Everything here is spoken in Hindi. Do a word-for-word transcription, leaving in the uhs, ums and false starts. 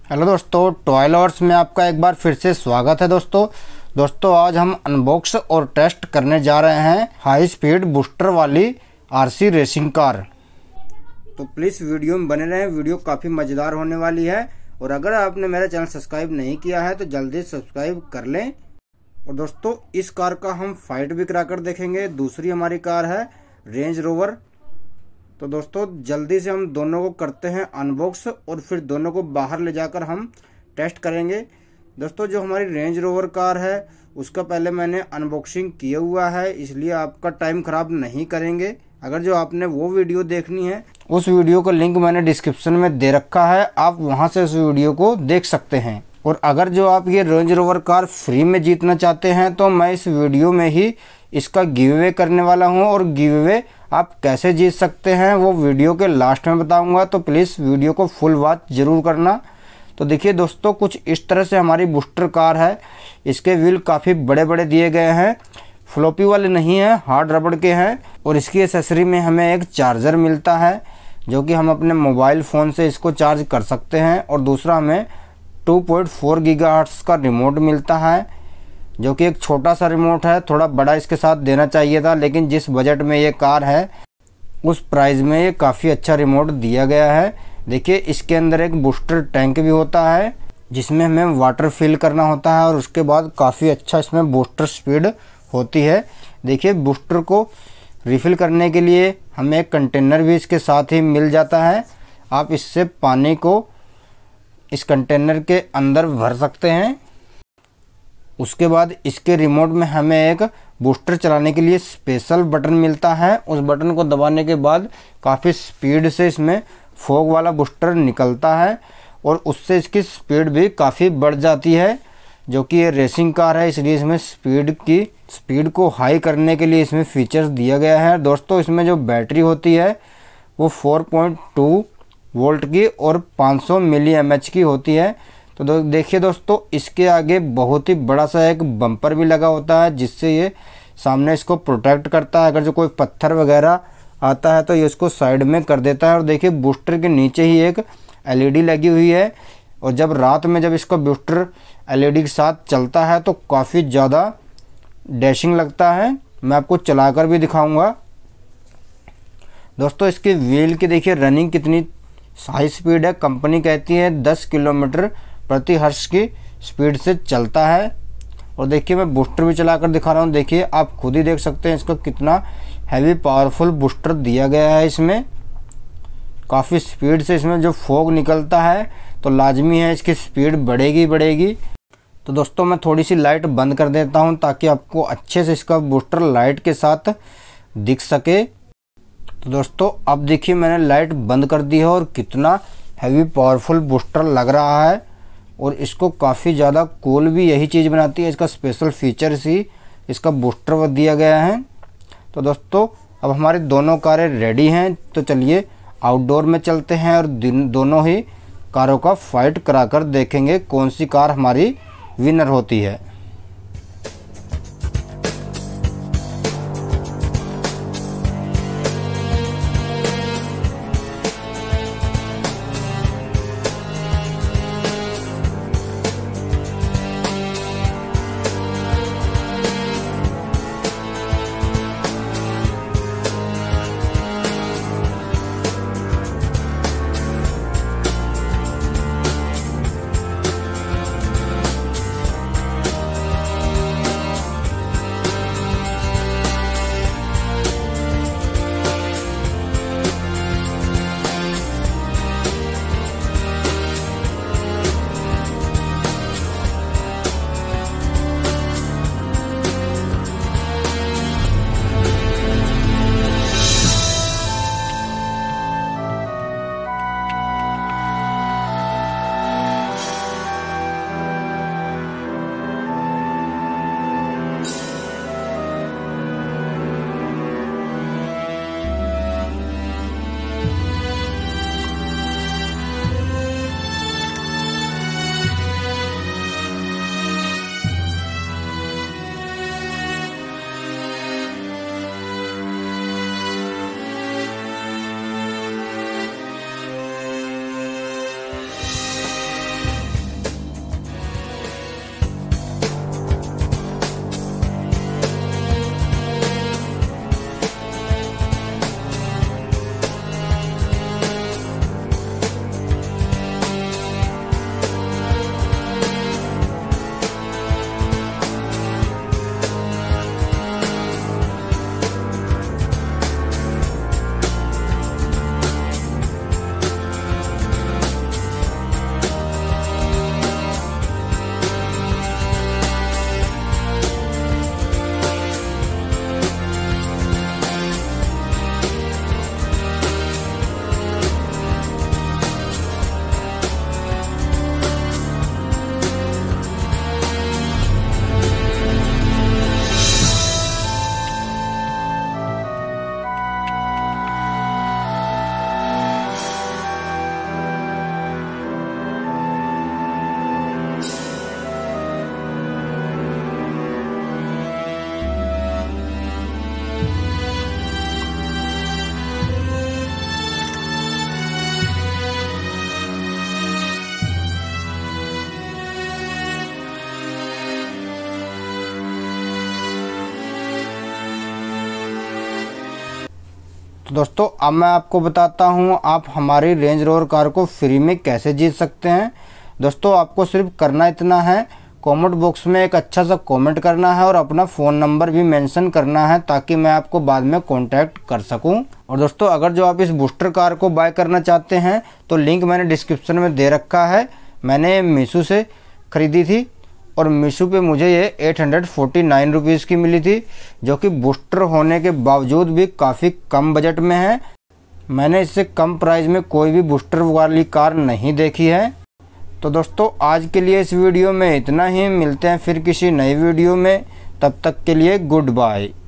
हेलो दोस्तों, टॉय लवर्स में आपका एक बार फिर से स्वागत है। दोस्तों दोस्तों आज हम अनबॉक्स और टेस्ट करने जा रहे हैं हाई स्पीड बूस्टर वाली आरसी रेसिंग कार। तो प्लीज़ वीडियो में बने रहें, वीडियो काफ़ी मज़ेदार होने वाली है। और अगर आपने मेरा चैनल सब्सक्राइब नहीं किया है तो जल्दी सब्सक्राइब कर लें। और दोस्तों इस कार का हम फाइट भी कराकर देखेंगे। दूसरी हमारी कार है रेंज रोवर। तो दोस्तों जल्दी से हम दोनों को करते हैं अनबॉक्स और फिर दोनों को बाहर ले जाकर हम टेस्ट करेंगे। दोस्तों जो हमारी रेंज रोवर कार है उसका पहले मैंने अनबॉक्सिंग किया हुआ है, इसलिए आपका टाइम ख़राब नहीं करेंगे। अगर जो आपने वो वीडियो देखनी है उस वीडियो का लिंक मैंने डिस्क्रिप्शन में दे रखा है, आप वहां से उस वीडियो को देख सकते हैं। और अगर जो आप ये रेंज रोवर कार फ्री में जीतना चाहते हैं तो मैं इस वीडियो में ही इसका गिव अवे करने वाला हूं। और गिव अवे आप कैसे जीत सकते हैं वो वीडियो के लास्ट में बताऊंगा, तो प्लीज़ वीडियो को फुल वॉच जरूर करना। तो देखिए दोस्तों कुछ इस तरह से हमारी बूस्टर कार है। इसके व्हील काफ़ी बड़े बड़े दिए गए हैं, फ्लॉपी वाले नहीं हैं, हार्ड रबड़ के हैं। और इसकी एसेसरी में हमें एक चार्जर मिलता है जो कि हम अपने मोबाइल फ़ोन से इसको चार्ज कर सकते हैं। और दूसरा हमें टू पॉइंट फोर गीगाहर्ट्ज़ का रिमोट मिलता है जो कि एक छोटा सा रिमोट है, थोड़ा बड़ा इसके साथ देना चाहिए था, लेकिन जिस बजट में ये कार है उस प्राइस में ये काफ़ी अच्छा रिमोट दिया गया है। देखिए इसके अंदर एक बूस्टर टैंक भी होता है जिसमें हमें वाटर फिल करना होता है और उसके बाद काफ़ी अच्छा इसमें बूस्टर स्पीड होती है। देखिए बूस्टर को रिफ़िल करने के लिए हमें एक कंटेनर भी इसके साथ ही मिल जाता है। आप इससे पानी को इस कंटेनर के अंदर भर सकते हैं। उसके बाद इसके रिमोट में हमें एक बूस्टर चलाने के लिए स्पेशल बटन मिलता है। उस बटन को दबाने के बाद काफ़ी स्पीड से इसमें फॉग वाला बूस्टर निकलता है और उससे इसकी स्पीड भी काफ़ी बढ़ जाती है। जो कि ये रेसिंग कार है इसलिए इसमें स्पीड की स्पीड को हाई करने के लिए इसमें फीचर्स दिया गया है। दोस्तों इसमें जो बैटरी होती है वो फोर पॉइंट टू वोल्ट की और पाँच सौ मिली एम एच की होती है। तो दो, देखिए दोस्तों इसके आगे बहुत ही बड़ा सा एक बम्पर भी लगा होता है जिससे ये सामने इसको प्रोटेक्ट करता है। अगर जो कोई पत्थर वगैरह आता है तो ये इसको साइड में कर देता है। और देखिए बूस्टर के नीचे ही एक एल ई डी लगी हुई है और जब रात में जब इसका बूस्टर एल ई डी के साथ चलता है तो काफ़ी ज़्यादा डैशिंग लगता है। मैं आपको चलाकर भी दिखाऊंगा। दोस्तों इसके व्हील की देखिए रनिंग कितनी हाई स्पीड है। कंपनी कहती है दस किलोमीटर प्रति हर्ष की स्पीड से चलता है। और देखिए मैं बूस्टर भी चलाकर दिखा रहा हूँ, देखिए आप खुद ही देख सकते हैं इसका कितना हैवी पावरफुल बूस्टर दिया गया है। इसमें काफ़ी स्पीड से इसमें जो फॉग निकलता है तो लाजमी है इसकी स्पीड बढ़ेगी बढ़ेगी। तो दोस्तों मैं थोड़ी सी लाइट बंद कर देता हूँ ताकि आपको अच्छे से इसका बूस्टर लाइट के साथ दिख सके। तो दोस्तों अब देखिए मैंने लाइट बंद कर दी है और कितना हैवी पावरफुल बूस्टर लग रहा है। और इसको काफ़ी ज़्यादा कूल भी यही चीज़ बनाती है, इसका स्पेशल फीचर्स ही इसका बूस्टर दिया गया है। तो दोस्तों अब हमारी दोनों कारें रेडी हैं, तो चलिए आउटडोर में चलते हैं और दोनों ही कारों का फाइट कराकर देखेंगे कौन सी कार हमारी विनर होती है। तो दोस्तों अब मैं आपको बताता हूँ आप हमारी रेंज रोवर कार को फ्री में कैसे जीत सकते हैं। दोस्तों आपको सिर्फ करना इतना है, कमेंट बॉक्स में एक अच्छा सा कमेंट करना है और अपना फ़ोन नंबर भी मेंशन करना है ताकि मैं आपको बाद में कांटेक्ट कर सकूं। और दोस्तों अगर जो आप इस बूस्टर कार को बाय करना चाहते हैं तो लिंक मैंने डिस्क्रिप्शन में दे रखा है। मैंने मीशो से ख़रीदी थी और मीशो पे मुझे ये eight hundred forty nine rupees की मिली थी, जो कि बूस्टर होने के बावजूद भी काफ़ी कम बजट में है। मैंने इससे कम प्राइस में कोई भी बूस्टर वाली कार नहीं देखी है। तो दोस्तों आज के लिए इस वीडियो में इतना ही, मिलते हैं फिर किसी नई वीडियो में, तब तक के लिए गुड बाय।